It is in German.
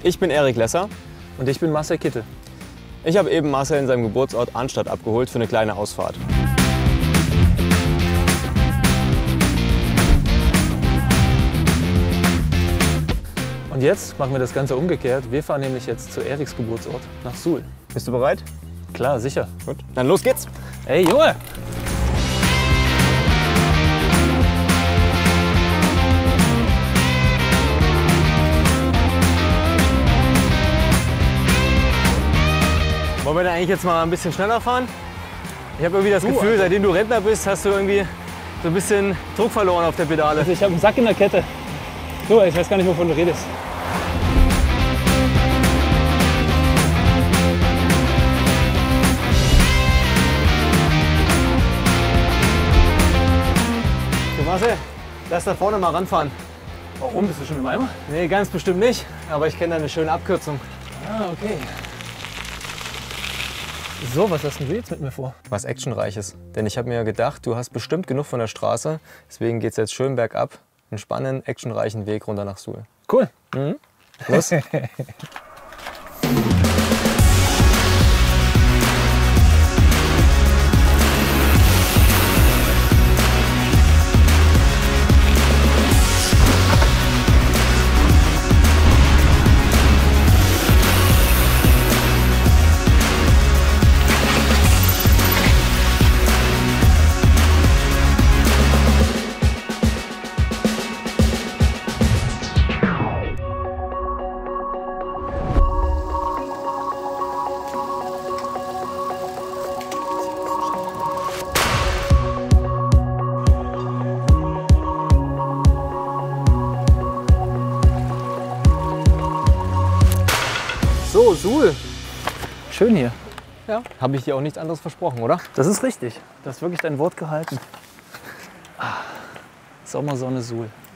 Ich bin Erik Lesser. Und ich bin Marcel Kittel. Ich habe eben Marcel in seinem Geburtsort Arnstadt abgeholt für eine kleine Ausfahrt. Und jetzt machen wir das Ganze umgekehrt. Wir fahren nämlich jetzt zu Eriks Geburtsort, nach Suhl. Bist du bereit? Klar, sicher. Gut, dann los geht's! Hey Junge! Wollen wir denn eigentlich jetzt mal ein bisschen schneller fahren? Ich habe irgendwie das Gefühl, seitdem du Rentner bist, hast du irgendwie so ein bisschen Druck verloren auf der Pedale. Also ich habe einen Sack in der Kette. Du, ich weiß gar nicht, wovon du redest. Du Marcel, lass da vorne mal ranfahren. Warum? Bist du schon im Eimer? Nee, ganz bestimmt nicht, aber ich kenne da eine schöne Abkürzung. Ah, okay. So, was hast denn du jetzt mit mir vor? Was Actionreiches. Denn ich habe mir gedacht, du hast bestimmt genug von der Straße. Deswegen geht es jetzt schön bergab. Einen spannenden, actionreichen Weg runter nach Suhl. Cool. Los! So, Suhl. Schön hier. Ja, habe ich dir auch nichts anderes versprochen, oder? Das ist richtig. Du hast wirklich dein Wort gehalten. Sommersonne Suhl.